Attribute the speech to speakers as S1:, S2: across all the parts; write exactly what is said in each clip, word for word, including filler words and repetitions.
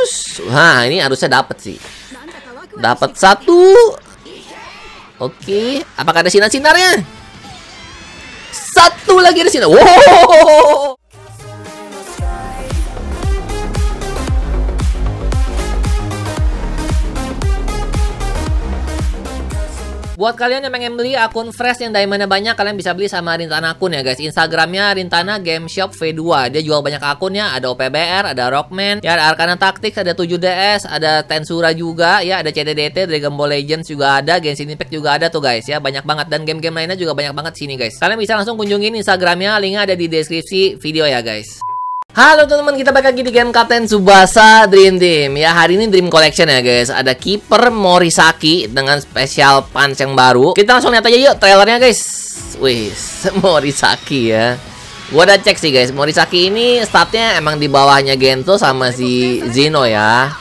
S1: Push. Nah, ini harusnya dapat sih. Dapat satu. Oke, apakah ada sinar-sinarnya? Satu lagi ada sinar. Wow. Buat kalian yang pengen beli akun fresh yang diamondnya banyak, kalian bisa beli sama Rintana akun ya guys. Instagramnya Rintana Game Shop V dua. Dia jual banyak akunnya. Ada O P B R, ada Rockman, ya ada Arcana Tactics, ada tujuh D S, ada Tensura juga, ya ada C D D T, Dragon Ball Legends juga ada, Genshin Impact juga ada tuh guys ya. Banyak banget dan game-game lainnya juga banyak banget sini guys. Kalian bisa langsung kunjungin Instagramnya, linknya ada di deskripsi video ya guys. Halo teman-teman, kita balik lagi di game Kapten Tsubasa Dream Team. Ya, hari ini Dream Collection ya guys. Ada Keeper Morisaki dengan special punch yang baru. Kita langsung lihat aja yuk trailernya guys. Wih, Morisaki ya. Gua udah cek sih guys, Morisaki ini statnya emang di bawahnya Gento sama si Zeno ya.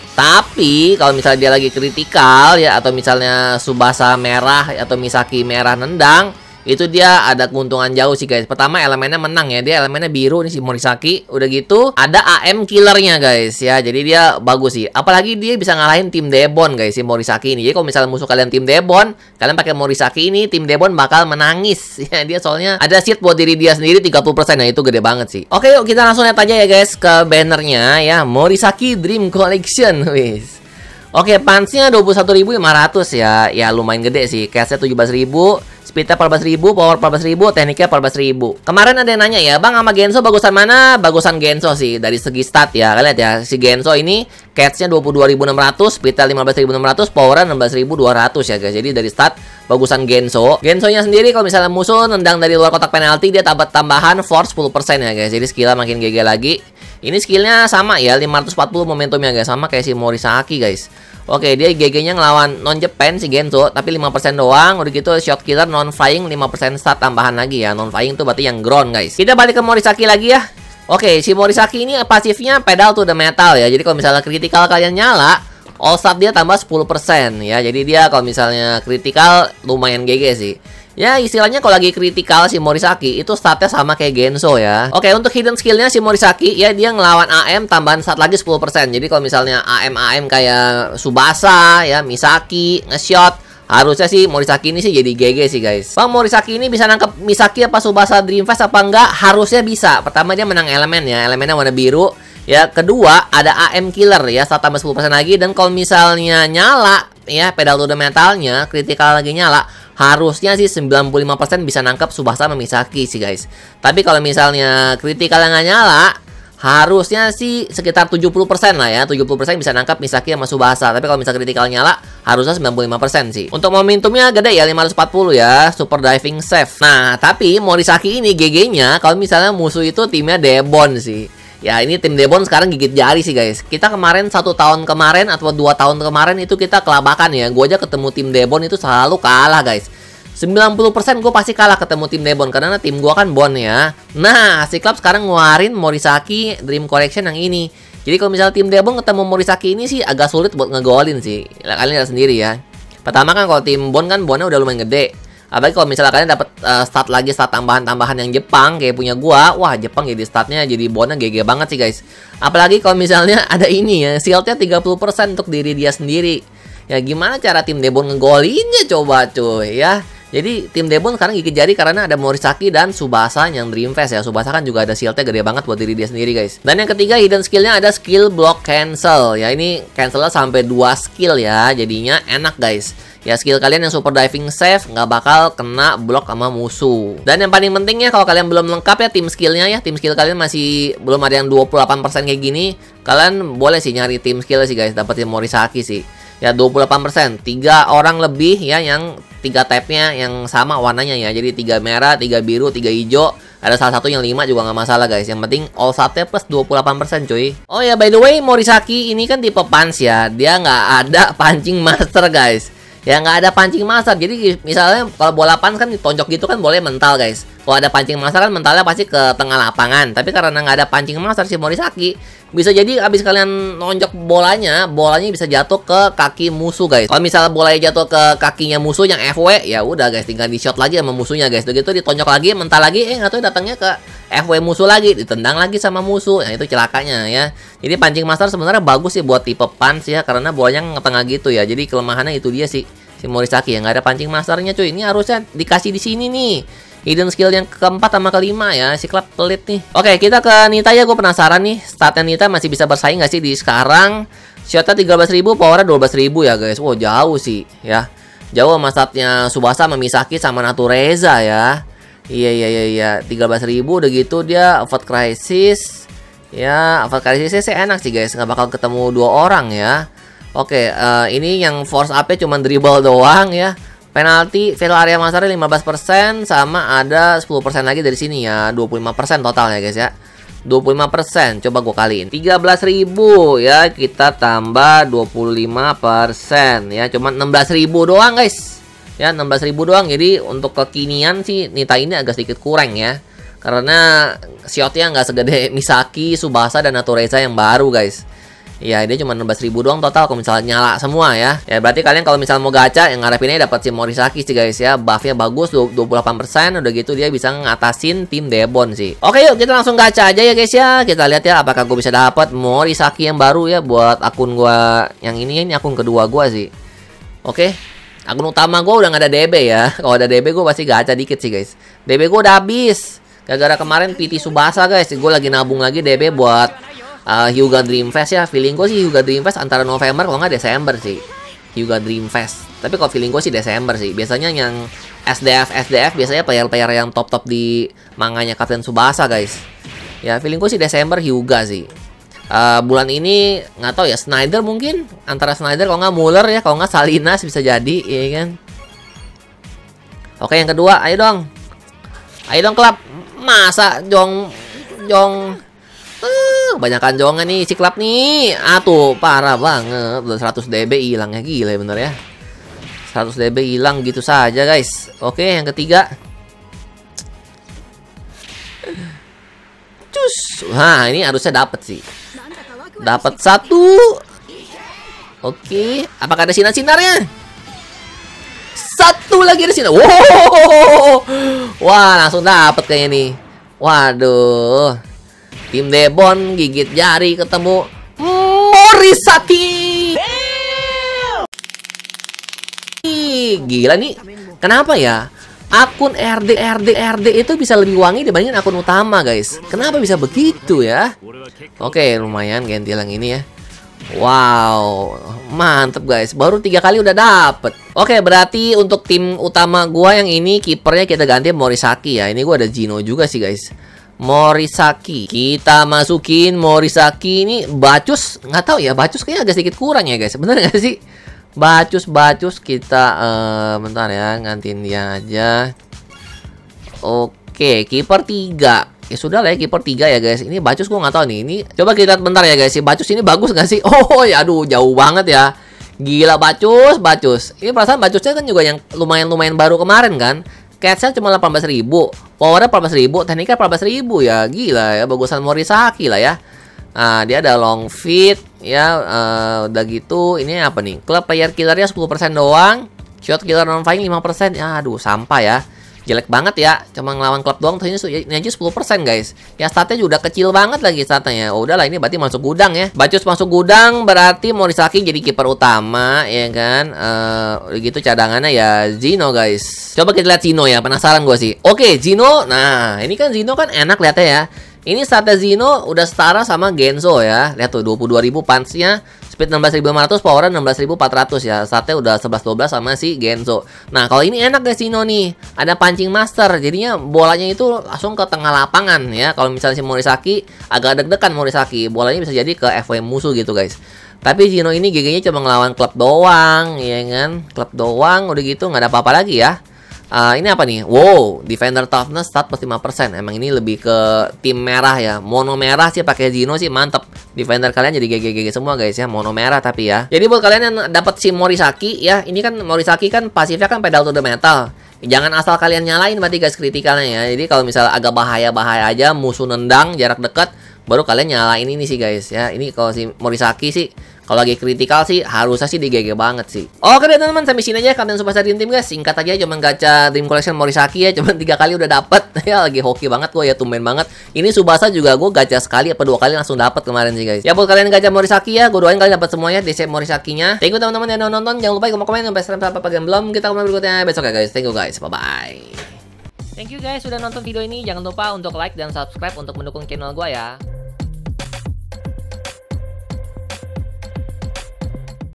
S1: Tapi kalau misalnya dia lagi kritikal ya, atau misalnya Tsubasa merah atau Misaki merah nendang, itu dia ada keuntungan jauh sih guys. Pertama elemennya menang ya, dia elemennya biru nih si Morisaki. Udah gitu ada A M killernya guys ya, jadi dia bagus sih. Apalagi dia bisa ngalahin tim Debon guys si Morisaki ini. Jadi kalau misalnya musuh kalian tim Debon, kalian pakai Morisaki ini, tim Debon bakal menangis ya. Dia soalnya ada seat buat diri dia sendiri tiga puluh persen. Nah itu gede banget sih. Oke yuk kita langsung lihat aja ya guys ke bannernya ya, Morisaki Dream Collection. Wis. Oke, punch-nya dua puluh satu ribu lima ratus ya. Ya lumayan gede sih. Cash-nya tujuh belas ribu, speed-nya empat belas ribu, power empat belas ribu, tekniknya empat belas ribu. Kemarin ada yang nanya ya, Bang sama Genso bagusan mana? Bagusan Genso sih dari segi stat ya. Kalian lihat ya, si Genso ini cash-nya dua puluh dua ribu enam ratus, speed-nya lima belas ribu enam ratus, power-nya enam belas ribu dua ratus ya guys. Jadi dari stat bagusan Genso. Genso-nya sendiri kalau misalnya musuh nendang dari luar kotak penalti, dia tambah tambahan force sepuluh persen ya guys. Jadi skill-nya makin G G lagi. Ini skillnya sama ya, lima ratus empat puluh momentumnya guys, sama kayak si Morisaki guys. Oke, dia G G-nya ngelawan non-Japan si Genso, tapi lima persen doang. Udah gitu shot killer non-flying lima persen stat tambahan lagi ya. Non-flying tuh berarti yang ground guys. Kita balik ke Morisaki lagi ya. Oke, si Morisaki ini pasifnya pedal to the metal ya. Jadi kalau misalnya critical kalian nyala, all stat dia tambah sepuluh persen ya. Jadi dia kalau misalnya critical lumayan G G sih. Ya istilahnya kalau lagi kritikal si Morisaki itu statnya sama kayak Genso ya. Oke, untuk hidden skillnya si Morisaki ya, dia ngelawan A M tambahan stat lagi sepuluh persen. Jadi kalau misalnya A M-A M kayak Tsubasa ya, Misaki nge-shot, harusnya sih Morisaki ini sih jadi G G sih guys. Bang, Morisaki ini bisa nangkep Misaki apa Tsubasa Dreamfast apa enggak? Harusnya bisa. Pertama dia menang elemen ya, elemennya warna biru. Ya, kedua ada A M killer ya, stat tambah sepuluh persen lagi. Dan kalau misalnya nyala ya, pedal to the metalnya, kritikal lagi nyala, harusnya sih sembilan puluh lima persen bisa nangkep Tsubasa sama Misaki sih guys. Tapi kalau misalnya kritikal yang nggak nyala, harusnya sih sekitar tujuh puluh persen lah ya. tujuh puluh persen bisa nangkep Misaki sama Tsubasa. Tapi kalau misalnya kritikal nyala, harusnya sembilan puluh lima persen sih. Untuk momentumnya gede ya, lima ratus empat puluh ya, super diving safe. Nah, tapi Morisaki ini G G-nya kalau misalnya musuh itu timnya Debon sih. Ya ini tim Debon sekarang gigit jari sih guys. Kita kemarin satu tahun kemarin atau dua tahun kemarin itu kita kelabakan ya. Gue aja ketemu tim Debon itu selalu kalah guys. sembilan puluh persen gue pasti kalah ketemu tim Debon karena tim gue kan Bon ya. Nah si klub sekarang ngeluarin Morisaki Dream Collection yang ini. Jadi kalau misalnya tim Debon ketemu Morisaki ini sih agak sulit buat ngegolin sih. Kalian lihat sendiri ya. Pertama kan kalau tim Bon kan Bonnya udah lumayan gede. Apalagi kalau misalnya kalian dapat uh, stat lagi, stat tambahan-tambahan yang Jepang kayak punya gua, wah Jepang jadi statnya jadi bonnya G G banget sih guys. Apalagi kalau misalnya ada ini ya, shieldnya tiga puluh persen untuk diri dia sendiri. Ya gimana cara tim Debon ngegolinnya coba cuy ya. Jadi tim Debon sekarang gigit jari karena ada Morisaki dan Tsubasa yang Dreamfast ya. Tsubasa kan juga ada shieldnya gede banget buat diri dia sendiri guys. Dan yang ketiga hidden skillnya ada skill block cancel ya. Ini cancelnya sampai dua skill ya, jadinya enak guys. Ya skill kalian yang super diving safe nggak bakal kena blok sama musuh. Dan yang paling pentingnya kalau kalian belum lengkap ya tim skillnya ya, tim skill kalian masih belum ada yang dua puluh delapan persen kayak gini, kalian boleh sih nyari tim skill sih guys, dapetin Morisaki sih. Ya dua puluh delapan persen, tiga orang lebih ya yang tiga tabnya yang sama warnanya ya. Jadi tiga merah, tiga biru, tiga hijau. Ada salah satu yang lima juga nggak masalah guys. Yang penting all statnya plus dua puluh delapan persen cuy. Oh ya by the way, Morisaki ini kan tipe punch ya. Dia nggak ada pancing master guys. Ya nggak ada pancing master. Jadi misalnya kalau bola punch kan ditonjok gitu kan boleh mental guys. Kalau ada pancing master kan mentalnya pasti ke tengah lapangan. Tapi karena nggak ada pancing master si Morisaki, bisa jadi abis kalian nonjok bolanya, bolanya bisa jatuh ke kaki musuh guys. Kalau misalnya bolanya jatuh ke kakinya musuh yang F W, ya udah guys, tinggal di shot lagi sama musuhnya guys. Begitu ditonjok lagi, mental lagi, eh nggak tahu datangnya ke F W musuh lagi, ditendang lagi sama musuh. Nah itu celakanya ya. Jadi pancing master sebenarnya bagus sih buat tipe punch ya, karena bolanya ngetengah gitu ya. Jadi kelemahannya itu dia sih si Morisaki ya, nggak ada pancing masternya cuy. Ini harusnya dikasih di sini nih. Hidden skill yang keempat sama kelima ya, si klub pelit nih. Oke, kita ke Nita ya, gue penasaran nih statnya Nita masih bisa bersaing nggak sih di sekarang. Shotnya tiga belas ribu, powernya dua belas ribu ya guys. Wow, jauh sih ya. Jauh sama statnya Tsubasa sama Misaki sama Natureza ya. Iya iya iya iya, tiga belas ribu udah gitu dia Avert Crisis. Ya, Avert Crisis sih enak sih guys, nggak bakal ketemu dua orang ya. Oke, uh, ini yang force up-nya cuma dribble doang ya. Penalti fail area master lima belas persen sama ada sepuluh persen lagi dari sini ya, dua puluh lima persen total ya guys ya. dua puluh lima persen coba gue kaliin tiga belas ribu ya, kita tambah dua puluh lima persen ya, cuma enam belas ribu doang guys. Ya, enam belas ribu doang. Jadi untuk kekinian sih Nita ini agak sedikit kurang ya. Karena shotnya nggak segede Misaki, Tsubasa dan Natureza yang baru guys. Ya, dia cuma enam belas ribu doang total kalau misalnya nyala semua ya. Ya, berarti kalian kalau misalnya mau gacha yang ngarepinnya dapat si Morisaki sih guys ya. Buffnya bagus dua puluh delapan persen, udah gitu dia bisa ngatasin tim Demon sih. Oke, yuk kita langsung gacha aja ya guys ya. Kita lihat ya apakah gue bisa dapat Morisaki yang baru ya buat akun gua yang ini ini akun kedua gua sih. Oke. Akun utama gua udah nggak ada D B ya. Kalau ada D B gua pasti gacha dikit sih guys. D B gua udah habis. Gara-gara kemarin P T Tsubasa guys. Gue lagi nabung lagi D B buat Uh, Hyuga Dream Fest ya. Feeling gue sih Hyuga Dream Fest antara November kalau nggak Desember sih. Hyuga Dream Fest. Tapi kalau feeling gue sih Desember sih. Biasanya yang S D F S D F biasanya player-player yang top-top di manganya Captain Tsubasa guys. Ya feeling gue sih Desember Hyuga sih. Uh, bulan ini nggak tahu ya, Snyder mungkin antara Snyder kalau nggak Muller ya, kalau nggak Salinas bisa jadi ya kan. Oke, yang kedua, ayo dong. Ayo dong klub. Masa Jong Jong Uh, kebanyakan jongan nih si klub nih. Ah tuh parah banget. Udah seratus D B hilangnya, gila ya bener ya. seratus D B hilang gitu saja guys. Oke, yang ketiga. Cus. Nah, ini harusnya dapat sih. Dapat satu. Oke, apakah ada sinar-sinarnya? Satu lagi ada sinar. Wow. Wah, langsung dapat kayaknya nih. Waduh. Tim Demon gigit jari ketemu Morisaki. Gila nih. Kenapa ya? Akun R D R D R D itu bisa lebih wangi dibandingin akun utama, guys. Kenapa bisa begitu ya? Oke, lumayan ganti yang ini ya. Wow, mantep guys. Baru tiga kali udah dapet. Oke, berarti untuk tim utama gua yang ini kipernya kita ganti Morisaki ya. Ini gua ada Gino juga sih guys. Morisaki, kita masukin Morisaki ini. Bacus, nggak tahu ya, Bacus kayaknya agak sedikit kurang ya guys, bener nggak sih? Bacus, Bacus kita, uh, bentar ya, ngantin dia aja. Oke, kiper tiga. Ya sudah lah ya, kiper tiga ya guys. Ini Bacus gua nggak tahu nih. Ini coba kita lihat bentar ya guys. Si Bacus ini bagus nggak sih? Oh ya, aduh jauh banget ya. Gila Bacus, Bacus. Ini perasaan Bacusnya kan juga yang lumayan-lumayan baru kemarin kan. Catch-nya cuma delapan belas ribu, powernya empat belas ribu, tekniknya empat belas ribu ya. Gila ya, bagusan Morisaki lah ya. Nah, dia ada long fit ya, uh, udah gitu. Ini apa nih? Club player killernya sepuluh persen doang. Shot killer non fighting lima persen. Ya, aduh, sampah ya. Jelek banget ya. Cuma ngelawan klub doang, terus ini aja sepuluh persen guys. Ya, statnya juga kecil banget lagi statnya ya. Oh, udahlah, ini berarti masuk gudang ya. Bacus masuk gudang, berarti Morisaki jadi kiper utama ya kan. Eh, uh, gitu cadangannya ya Zino guys. Coba kita lihat Zino ya, penasaran gue sih. Oke, Zino. Nah, ini kan Zino kan enak lihatnya ya. Ini statnya Zino udah setara sama Genzo ya. Lihat tuh, dua puluh dua ribu punch-nya, speed enam belas ribu lima ratus, power enam belas ribu empat ratus ya. Statnya udah sebelas dua belas sama si Genzo. Nah, kalau ini enak guys Zino nih. Ada pancing master. Jadinya bolanya itu langsung ke tengah lapangan ya. Kalau misalnya si Morisaki agak deg-degan Morisaki, bolanya bisa jadi ke F W musuh gitu guys. Tapi Zino ini G G-nya cuma ngelawan klub doang, ya kan? Klub doang, udah gitu nggak ada apa-apa lagi ya. Uh, ini apa nih? Wow, defender toughness stat plus lima persen. Emang ini lebih ke tim merah ya. Mono merah sih pakai Zino sih mantep. Defender kalian jadi G G G G semua guys ya. Mono merah tapi ya. Jadi buat kalian yang dapat si Morisaki ya, ini kan Morisaki kan pasifnya kan pedal to the metal. Jangan asal kalian nyalain berarti guys kritikalnya ya. Jadi kalau misalnya agak bahaya-bahaya aja, musuh nendang jarak dekat, baru kalian nyalain ini sih guys ya. Ini kalau si Morisaki sih kalau lagi kritikal sih harusnya sih di G G banget sih. Oke deh teman-teman, sampai sini aja Kapten Tsubasa Dream Team guys. Singkat aja, cuman gacha Dream Collection Morisaki ya, cuman tiga kali udah dapet. Ya lagi hoki banget gue ya, tumben banget. Ini Tsubasa juga gue gacha sekali apa dua kali langsung dapet kemarin sih guys. Ya buat kalian gacha Morisaki ya, gue doain kalian dapat semuanya D C Morisakinya. Thank you teman-teman yang udah nonton. Jangan lupa komen komen sampai serem apa yang belum. Kita kembali berikutnya besok ya guys. Thank you guys, bye bye. Thank you guys sudah nonton video ini. Jangan lupa untuk like dan subscribe untuk mendukung channel gue ya.